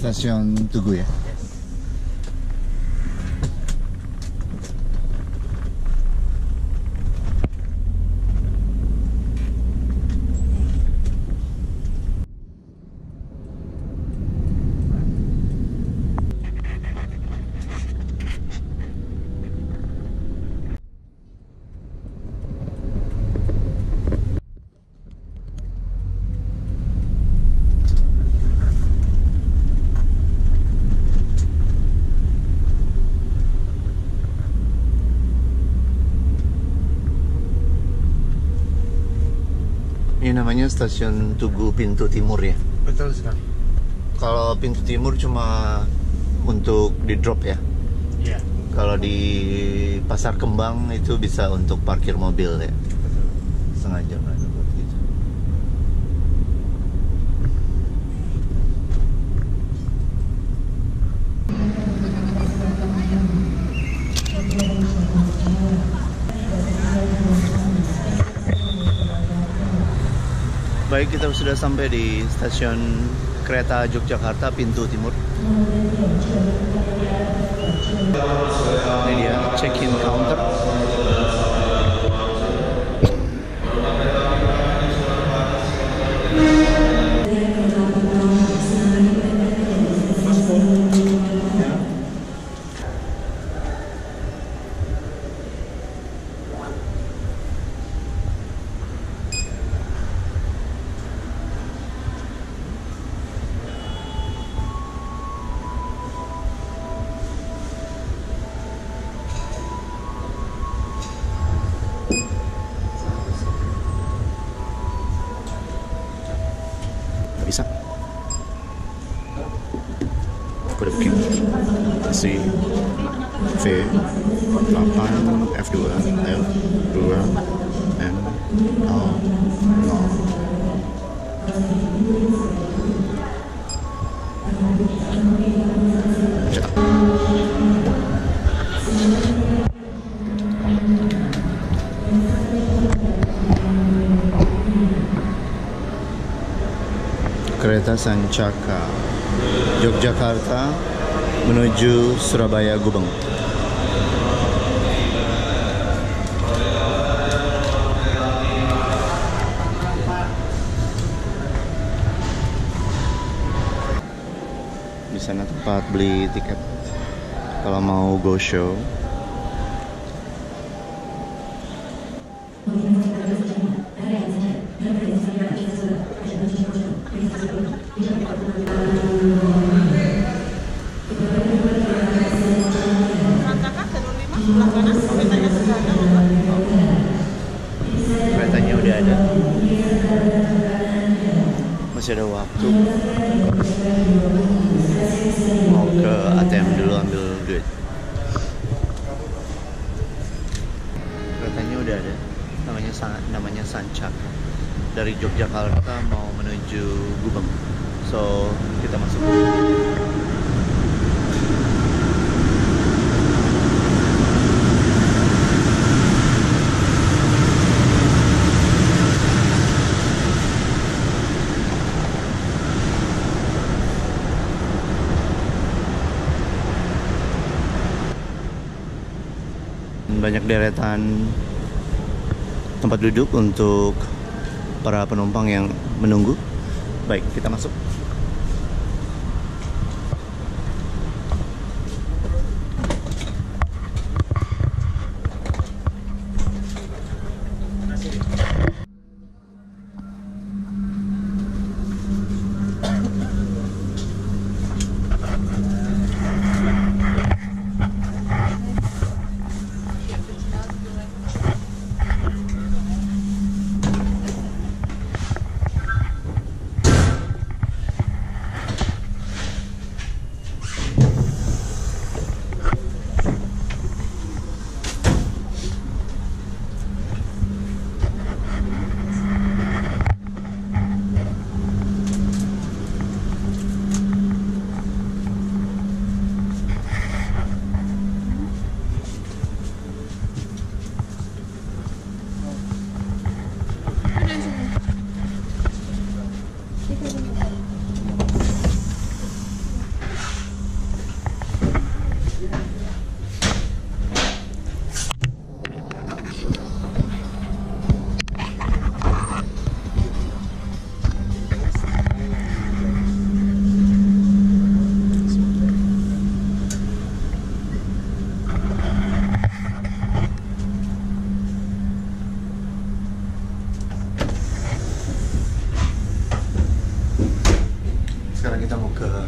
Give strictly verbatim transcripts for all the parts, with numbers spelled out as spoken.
stasiun Tugu ya. Ini namanya stasiun Tugu Pintu Timur ya. Betul sekali. Kalau pintu timur cuma untuk di drop ya. Iya. Kalau di Pasar Kembang itu bisa untuk parkir mobil ya. Betul. Sengaja mereka buat gitu. Baik, kita sudah sampai di stasiun kereta Yogyakarta Pintu Timur. Ini dia check-in counter. Bisa. Kode booking C V delapan F dua L dua N nol nol. Cetak. Kereta Sancaka Yogyakarta menuju Surabaya Gubeng. Di sana tempat beli tiket kalau mau go show. Keretanya udah ada. Masih ada waktu. Mau ke A T M dulu ambil duit. Keretanya udah ada. Namanya namanya Sancaka. Dari Yogyakarta mau menuju Gubeng. So, kita masuk. Banyak deretan tempat duduk untuk para penumpang yang menunggu. Baik, kita masuk.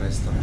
restoran.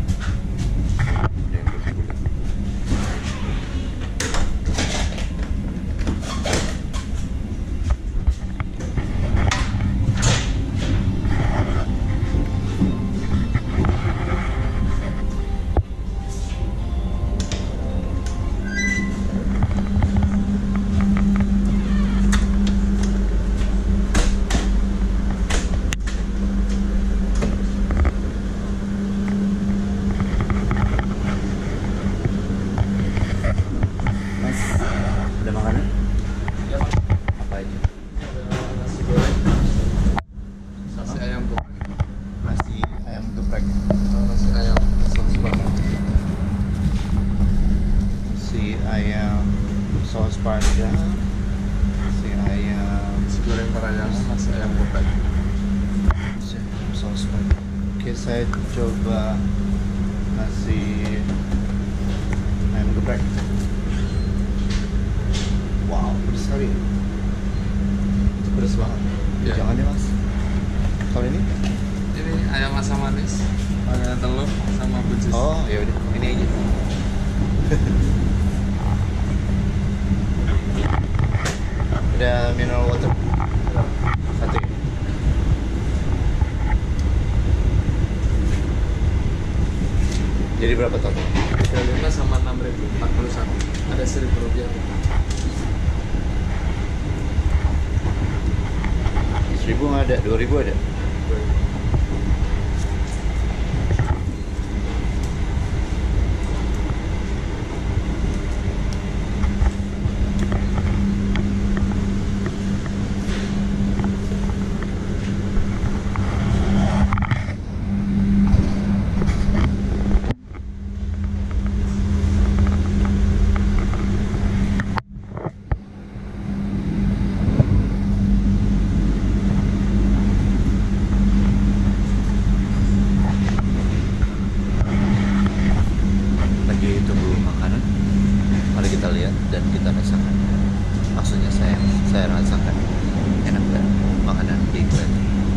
Saus panjang, si ayam, nasi goreng parayangan, nasi ayam geprek, saus panjang. Oke, saya coba nasi ayam geprek. Wow, pedas sekali. Itu pedas banget. Ya. Jangan ya mas. Kalau ini? Ini ayam asam manis, ada telur sama buncis. Oh, ya udah, ini aja. Ada mineral water satu ya? Jadi berapa total? tiga puluh lima sama enam ribu, empat puluh satu. Ada seribu rupiah. Seribu nggak ada, dua ribu ada. Tunggu makanan, mari kita lihat dan kita rasakan. Maksudnya saya saya rasakan enak dan makanan di kereta.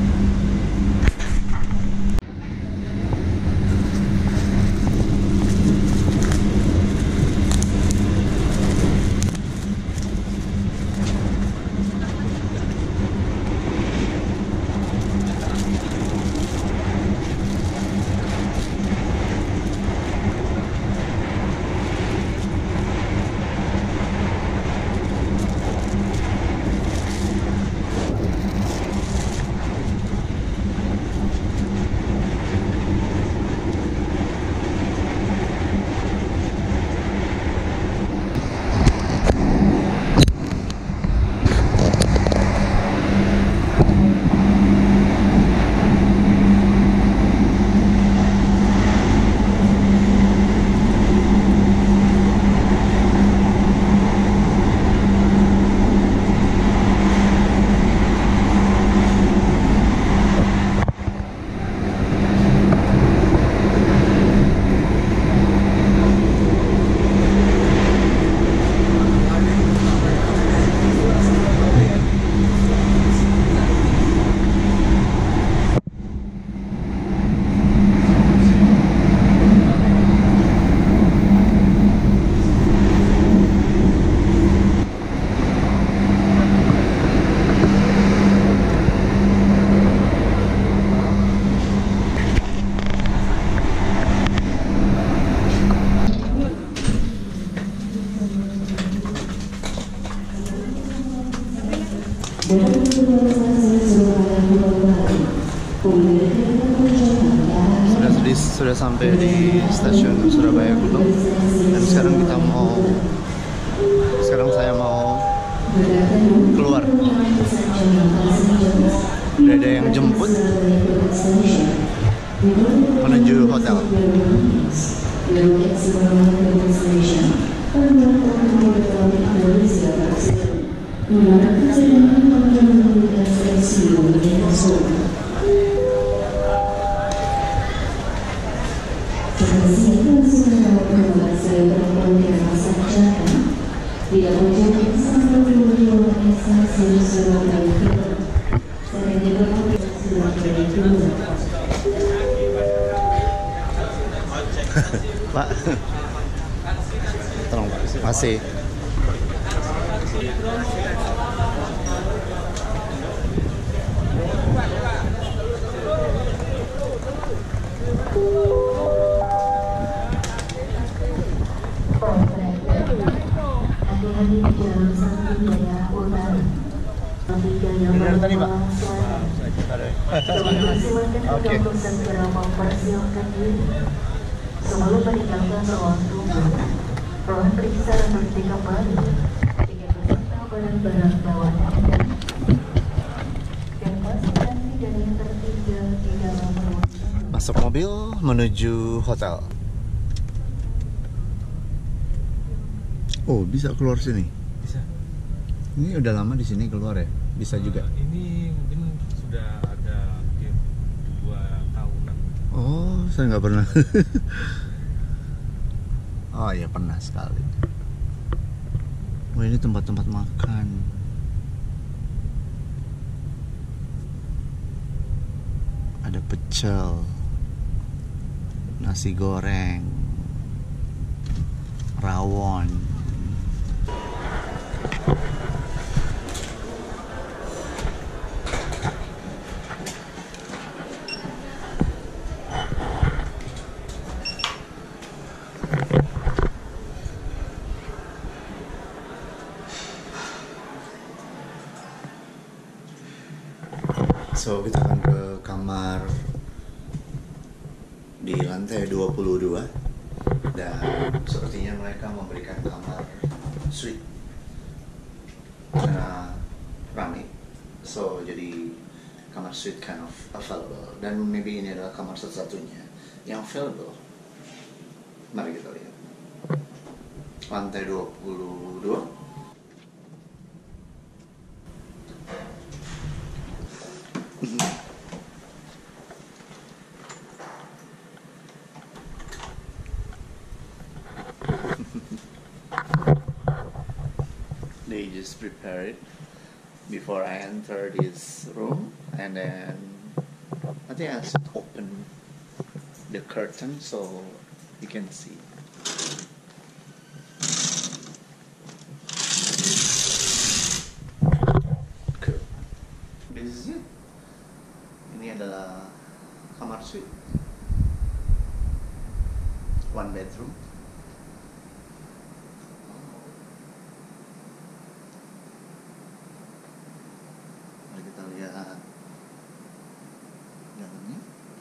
Sudah sudah, sudah sampai di stasiun Surabaya Gubeng dan sekarang kita mau sekarang saya mau keluar. Udah ada yang jemput menuju hotel. Pak. Tolong Pak. Masih. Benar tadi Pak? Oke. Sebelum meninggalkan ruang tunggu, mohon periksa dan berhenti kembali jika beserta barang-barang bawaan Anda dan pastikan tidak ada yang tertinggal di dalam ruang tunggu. Masuk mobil menuju hotel. Oh, bisa keluar sini? Bisa. Ini udah lama di sini keluar ya? Bisa juga. Uh, ini mungkin sudah ada mungkin dua tahunan. Oh, saya nggak pernah. Oh ya, pernah sekali. Oh, ini tempat-tempat makan. Ada pecel, nasi goreng, rawon. So, kita akan ke kamar di lantai dua puluh dua dan sepertinya mereka memberikan kamar suite karena rame. So, jadi kamar suite kind of available dan maybe ini adalah kamar satu-satunya yang available. Mari kita lihat. Lantai dua puluh dua. They just prepare it before I enter this room, and then I think I should open the curtain so you can see. Cool. This is it. Ini adalah kamar suite, one bedroom. Mari kita lihat dalamnya.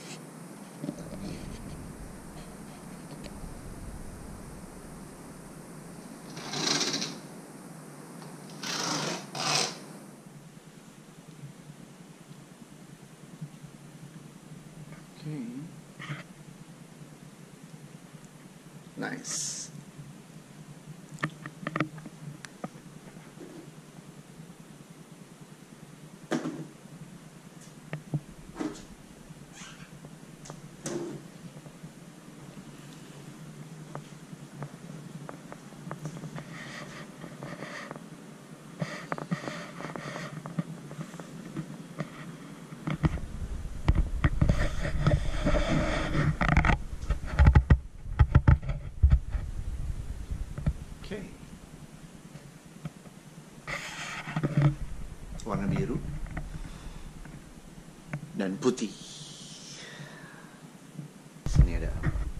Okay. Nice. Okay. Warna biru dan putih. Sini ada.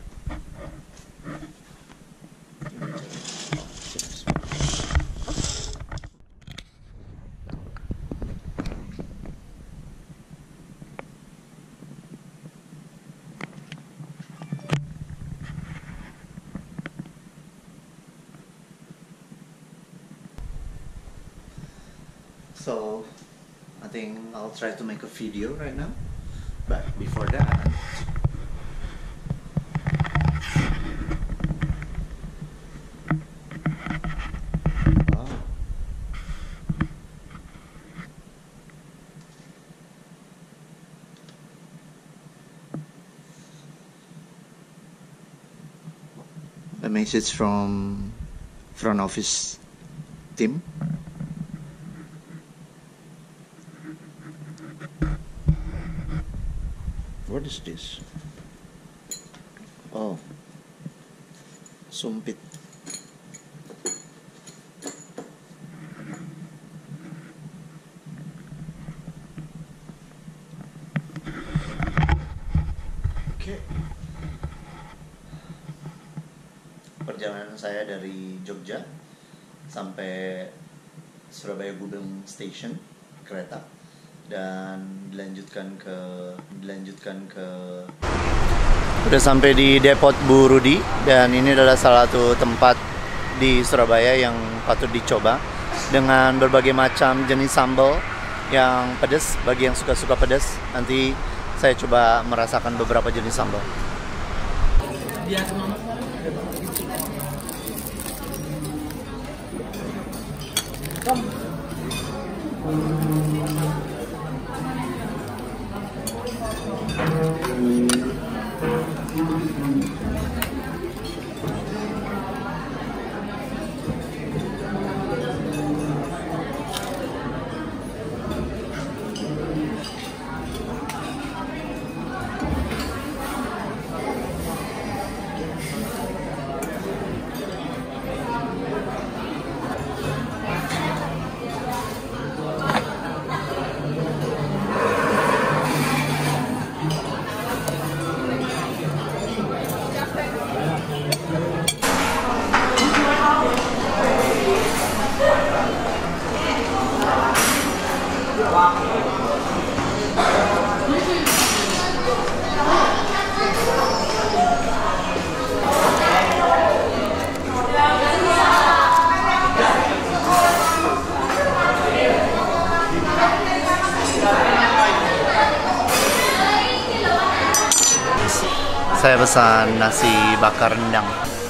So, I think I'll try to make a video right now. But before that, wow. A message from front office team. What is this? Oh, sumpit. Oke. Perjalanan saya dari Jogja sampai Surabaya Gubeng Station kereta, dan dilanjutkan ke dilanjutkan ke udah sampai di Depot Bu Rudi, dan ini adalah salah satu tempat di Surabaya yang patut dicoba dengan berbagai macam jenis sambal yang pedas. Bagi yang suka-suka pedas, nanti saya coba merasakan beberapa jenis sambal. Saya pesan nasi bakar rendang.